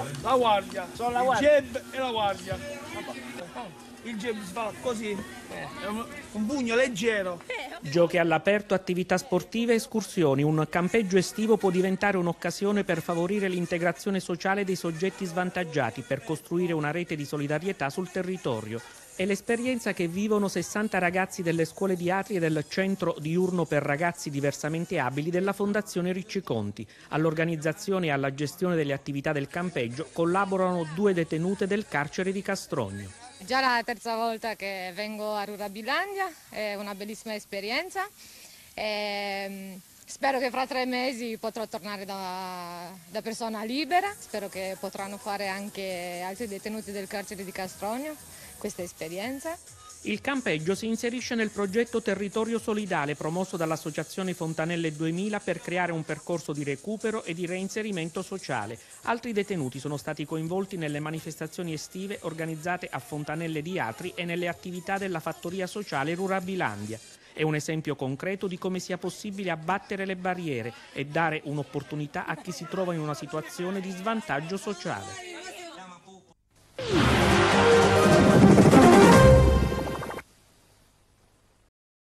La guardia. Solo la Il guardia? jab e la guardia. Il jab si fa così, è un pugno leggero. Giochi all'aperto, attività sportive, escursioni. Un campeggio estivo può diventare un'occasione per favorire l'integrazione sociale dei soggetti svantaggiati, per costruire una rete di solidarietà sul territorio. È l'esperienza che vivono 60 ragazzi delle scuole di Atri e del centro diurno per ragazzi diversamente abili della Fondazione Ricci Conti. All'organizzazione e alla gestione delle attività del campeggio collaborano 2 detenute del carcere di Castrogno. Già la terza volta che vengo a Rurabilandia, è una bellissima esperienza. Spero che fra 3 mesi potrò tornare da persona libera, spero che potranno fare anche altri detenuti del carcere di Castrogno questa esperienza. Il campeggio si inserisce nel progetto Territorio Solidale promosso dall'Associazione Fontanelle 2000 per creare un percorso di recupero e di reinserimento sociale. Altri detenuti sono stati coinvolti nelle manifestazioni estive organizzate a Fontanelle di Atri e nelle attività della fattoria sociale Rurabilandia. È un esempio concreto di come sia possibile abbattere le barriere e dare un'opportunità a chi si trova in una situazione di svantaggio sociale.